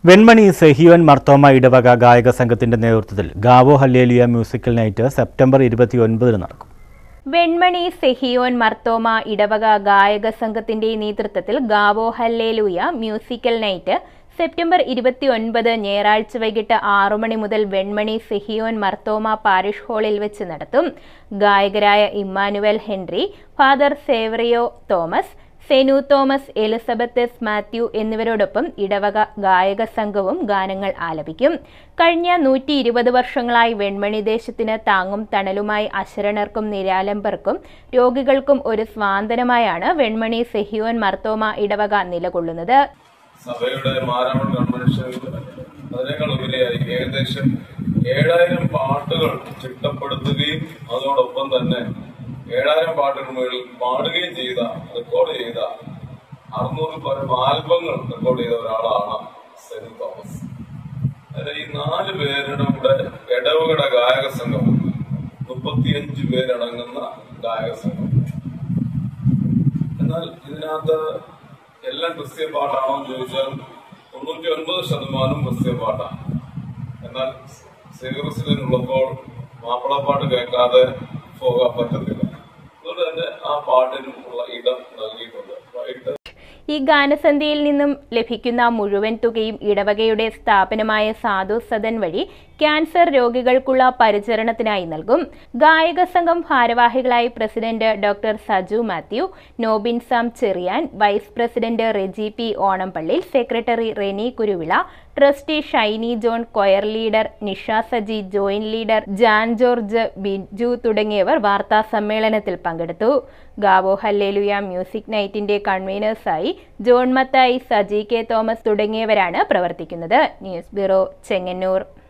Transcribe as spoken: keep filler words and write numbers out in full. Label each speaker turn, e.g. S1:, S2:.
S1: വെൺമണി സെഹിയോൻ മർത്തോമ ഇടവക ഗായക സംഘത്തിന്റെ നേതൃത്വത്തിൽ ഗാവോ ഹല്ലേലൂയ മ്യൂസിക്കൽ നൈറ്റ് സെപ്റ്റംബർ ഇരുപത്തിയൊൻപതിന് നടക്കും.
S2: വെൺമണി സെഹിയോൻ മർത്തോമ ഇടവക ഗായക സംഘത്തിന്റെ നേതൃത്വത്തിൽ ഗാവോ ഹല്ലേലൂയ മ്യൂസിക്കൽ നൈറ്റ് സെപ്റ്റംബർ ഇരുപത്തിയൊൻപത് ഞായറാഴ്ച വൈകിട്ട് ആറു മണി മുതൽ വെൺമണി സെഹിയോൻ മർത്തോമ പാരിഷ് ഹാളിൽ വെച്ച് നടത്തും. ഗായകരായ Emmanuel Henry, father Saverio Thomas, Senu Thomas, Elizabeth S Mathew എന്നിവരോടൊപ്പം ഇടവക ഗായക സംഘവും ഗാനങ്ങൾ ആലപിക്കും. കഴിഞ്ഞ നൂറ്റി ഇരുപത് വർഷങ്ങളായി വെൺമണി ദേശത്തിന് താങ്ങും തണലുമായി അശരണർക്കും നിരാലംബർക്കും രോഗികൾക്കും ഒരു സ്വാന്തനമായാണ് വെൺമണി സെഹിയോൻ മർത്തോമ ഇടവക നിലകൊള്ളുന്നത്.
S3: സഭയുടെ മാരാമൺ കൺവെൻഷനിൽ അതിനേക്കാളുപരിയായി ഏകദേശം ഏഴായിരം പാട്ടുകൾ ചിട്ടപ്പെടുത്തുകയും അതോടൊപ്പം തന്നെ ഏഴായിരം പാട്ടുകൾ പാടുകയും ചെയ്ത റെക്കോർഡ് ചെയ്ത അറുന്നൂറിൽ പരം ആൽബങ്ങൾ റെക്കോർഡ് ചെയ്ത ഒരാളാണ് സെനു തോമസ്. അതായത് ഈ നാല് പേരുടെ കൂടെ ഇടവകയുടെ ഗായക സംഘം മുപ്പത്തിയഞ്ച് പേരടങ്ങുന്ന ഗായക സംഘം. എന്നാൽ ഇതിനകത്ത് എല്ലാം ക്രിസ്ത്യൻ പാട്ടാണോ എന്ന് ചോദിച്ചാൽ തൊണ്ണൂറ്റി ഒൻപത് ശതമാനം ക്രിസ്ത്യൻ പാട്ടാണ്. എന്നാൽ സീക്രസിലുള്ളപ്പോൾ മാപ്പിളപ്പാട്ട് കേൾക്കാതെ പോകാൻ പറ്റത്തില്ല. അതുകൊണ്ട് തന്നെ ആ പാട്ടിനും ഉള്ള ഇടം നൽകിയിട്ടുണ്ട്. വൈകിട്ട്
S2: ഈ ഗാനസന്ധ്യയിൽ നിന്നും ലഭിക്കുന്ന മുഴുവൻ തുകയും ഇടവകയുടെ സ്ഥാപനമായ സാധു സദൻ വഴി ക്യാൻസർ രോഗികൾക്കുള്ള പരിചരണത്തിനായി നൽകും. ഗായക സംഘം ഭാരവാഹികളായി president doctor Saju Mathew, Nobin Sam Cherian, vice president Reji P Onampally, secretary Reni Kuruvila, trustee Shiny John, choir leader Nisha Saji, joint leader Jan George, Biju തുടങ്ങിയവർ വാർത്താ സമ്മേളനത്തിൽ പങ്കെടുത്തു. ഗാവോ ഹല്ലേലൂയ മ്യൂസിക് നൈറ്റിന്റെ കൺവീനേഴ്സായി John Mathai, Saji K Thomas തുടങ്ങിയവരാണ് പ്രവർത്തിക്കുന്നത്. News bureau, Chengannur.